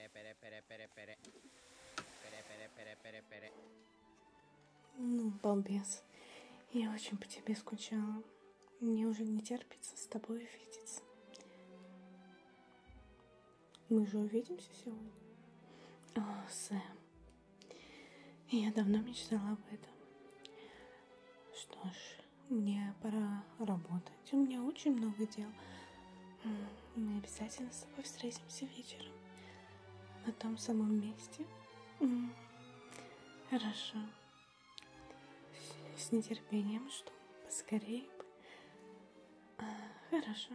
Ну, балбес, я очень по тебе скучала. Мне уже не терпится с тобой увидеться. Мы же увидимся сегодня? О, Сэм, я давно мечтала об этом. Что ж, мне пора работать. У меня очень много дел. Мы обязательно с тобой встретимся вечером. На том самом месте. Хорошо. С нетерпением жду. Поскорее бы. Хорошо.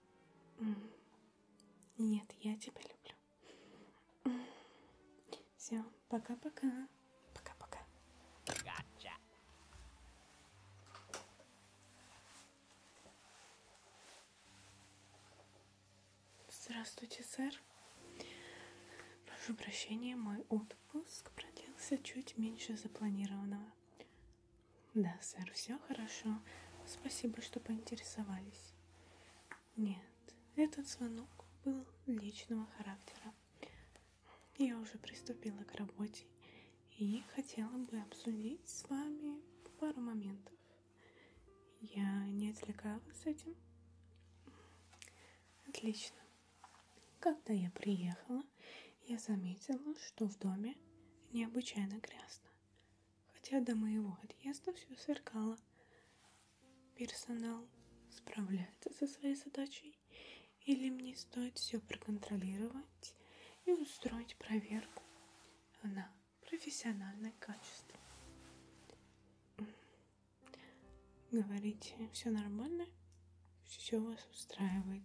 Нет, я тебя люблю. Все, пока-пока. Пока-пока. Gotcha. Здравствуйте, сэр. Прошу прощения, мой отпуск продлился чуть меньше запланированного. Да, сэр, все хорошо. Спасибо, что поинтересовались. Нет, этот звонок был личного характера. Я уже приступила к работе и хотела бы обсудить с вами пару моментов. Я не отвлекаю вас этим? Отлично. Когда я приехала, я заметила, что в доме необычайно грязно. Хотя до моего отъезда все сверкало. Персонал справляется со своей задачей, или мне стоит все проконтролировать и устроить проверку на профессиональное качество? Говорите, все нормально? Все вас устраивает.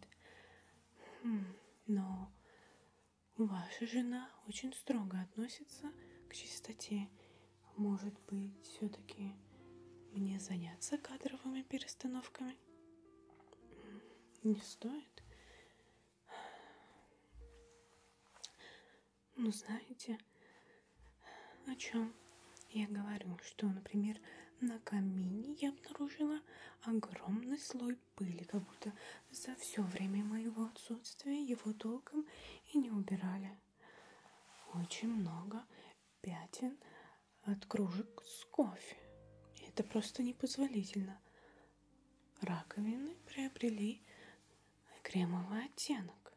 Но ваша жена очень строго относится к чистоте. Может быть, все-таки мне заняться кадровыми перестановками? Не стоит? Ну, знаете, о чем я говорю? Что, например, на камине я обнаружила огромный слой пыли, как будто за все время моего отсутствия его толком и не убирали. Очень много пятен от кружек с кофе. Это просто непозволительно. Раковины приобрели кремовый оттенок.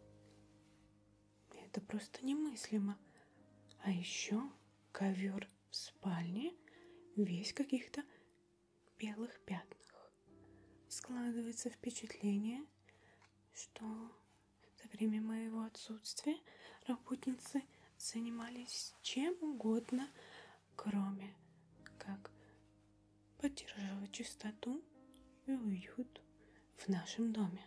Это просто немыслимо. А еще ковер в спальне весь в каких-то белых пятнах. Складывается впечатление, что за время моего отсутствия работницы занимались чем угодно, кроме как поддерживать чистоту и уют в нашем доме.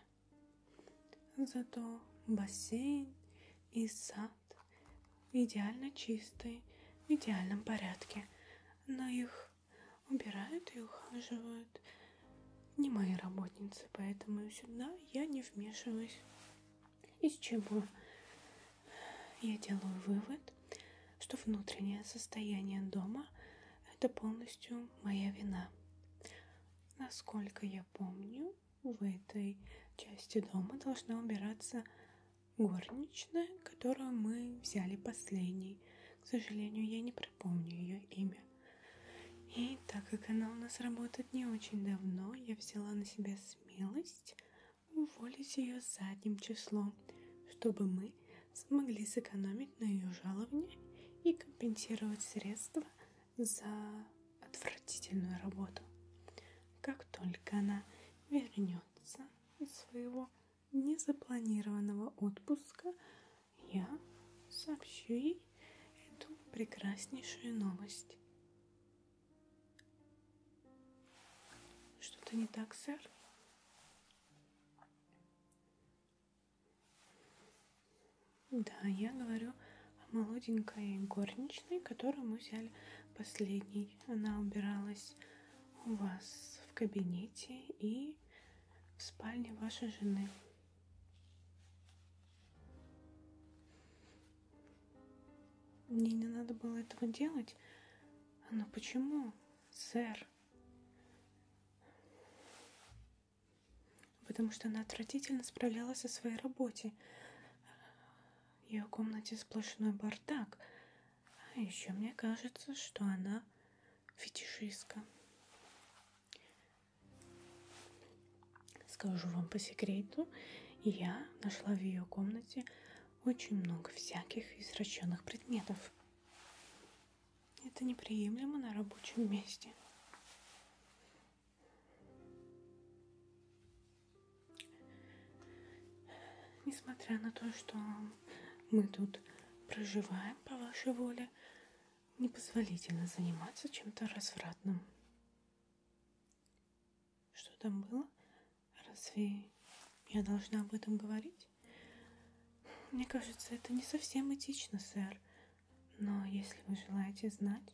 Зато бассейн и сад идеально чистые, в идеальном порядке, но их убирают и ухаживают не мои работницы, поэтому сюда я не вмешиваюсь. Из чего я делаю вывод, что внутреннее состояние дома – это полностью моя вина. Насколько я помню, в этой части дома должна убираться горничная, которую мы взяли последней. К сожалению, я не припомню ее имя. И так как она у нас работает не очень давно, я взяла на себя смелость уволить ее задним числом, чтобы мы смогли сэкономить на ее жаловании и компенсировать средства за отвратительную работу. Как только она вернется из своего незапланированного отпуска, я сообщу ей эту прекраснейшую новость. Что-то не так, сэр? Да, я говорю о молоденькой горничной, которую мы взяли последней. Она убиралась у вас в кабинете и в спальне вашей жены. Мне не надо было этого делать. Но почему, сэр? Потому что она отвратительно справлялась со своей работой. ее комнате сплошной бардак. А еще мне кажется, что она фетишистка. Скажу вам по секрету, я нашла в ее комнате очень много всяких извращенных предметов. Это неприемлемо на рабочем месте. Несмотря на то, что мы тут проживаем по вашей воле, непозволительно заниматься чем-то развратным. Что там было? Разве я должна об этом говорить? Мне кажется, это не совсем этично, сэр. Но если вы желаете знать,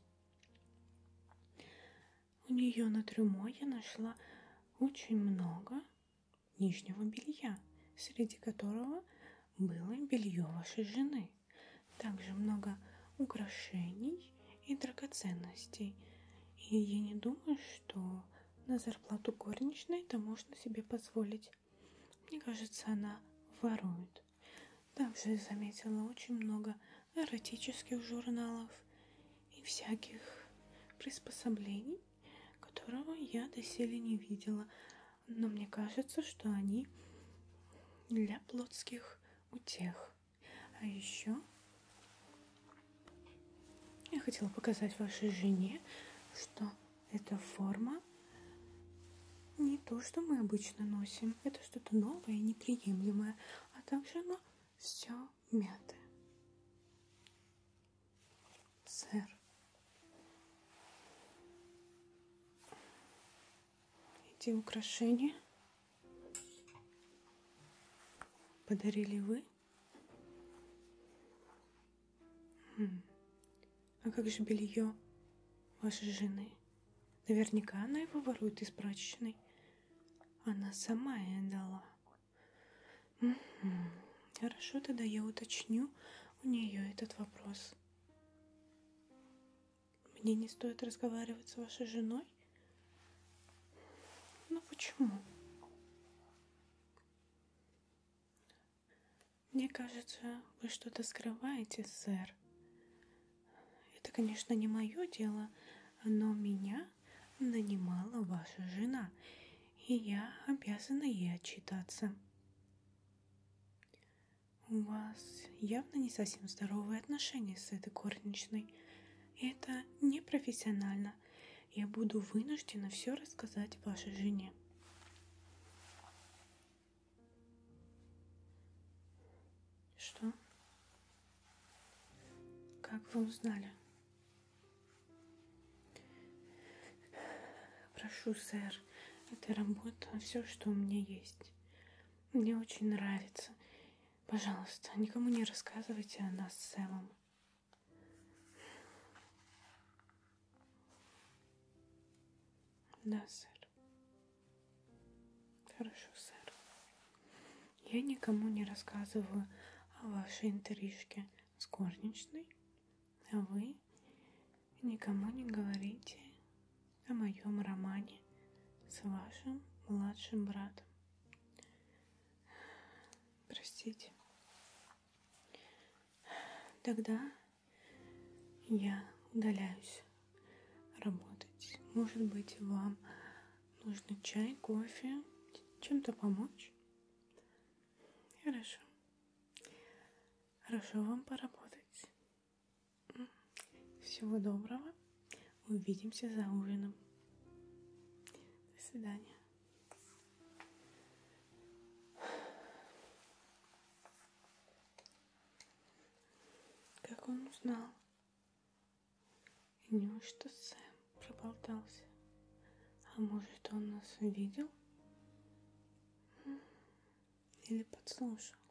у нее на трюмо я нашла очень много нижнего белья, среди которого было белье вашей жены. Также много украшений и драгоценностей. И я не думаю, что на зарплату горничной это можно себе позволить. Мне кажется, она ворует. Также я заметила очень много эротических журналов и всяких приспособлений, которого я доселе не видела. Но мне кажется, что они для плотских утех. А еще я хотела показать вашей жене, что эта форма не то, что мы обычно носим. Это что-то новое и неприемлемое. А также оно все мятое. Сэр, эти украшения подарили вы? А как же белье вашей жены? Наверняка она его ворует из прачечной. Она сама ей дала. Хорошо, тогда я уточню у нее этот вопрос. Мне не стоит разговаривать с вашей женой? Ну почему? Мне кажется, вы что-то скрываете, сэр. Это, конечно, не мое дело, но меня нанимала ваша жена, и я обязана ей отчитаться. У вас явно не совсем здоровые отношения с этой горничной. Это непрофессионально. Я буду вынуждена все рассказать вашей жене. Что? Как вы узнали? Прошу, сэр, это работа, все, что у меня есть. Мне очень нравится. Пожалуйста, никому не рассказывайте о нас с Сэмом. Да, сэр. Хорошо, сэр. Я никому не рассказываю о вашей интрижке с горничной, а вы никому не говорите о моем романе с вашим младшим братом. Простите. Тогда я удаляюсь работать. Может быть, вам нужно чай, кофе, чем-то помочь? Хорошо. Хорошо вам поработать. Всего доброго. Увидимся за ужином. До свидания. Как он узнал? Неужто Сэм проболтался? А может, он нас видел? Или подслушал?